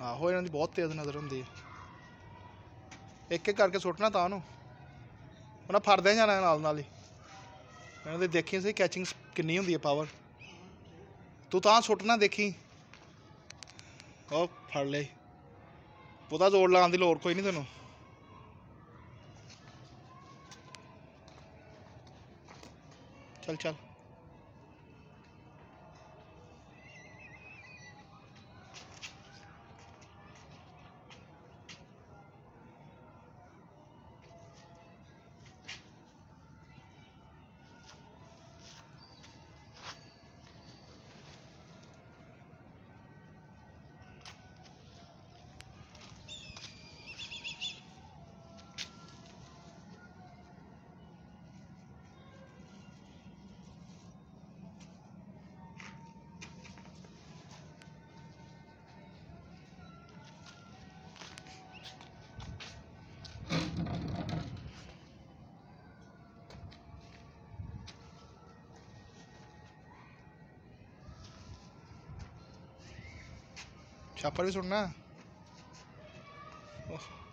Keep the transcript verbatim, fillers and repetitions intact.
आहो इन्हां दी बहुत तेज़ नज़र होंदी है। एक एक करके सुट्टना तां नूं उन्हें फड़दे जाना नाल नाल ही। इन्हां दी देखी सही कैचिंग किन्नी होंदी है पावर। तू तां सुट्टना देखी ओह फड़ ले पूरा जोर लाने की लोड़ कोई नहीं तेनों। चल चल छापर भी सुनना।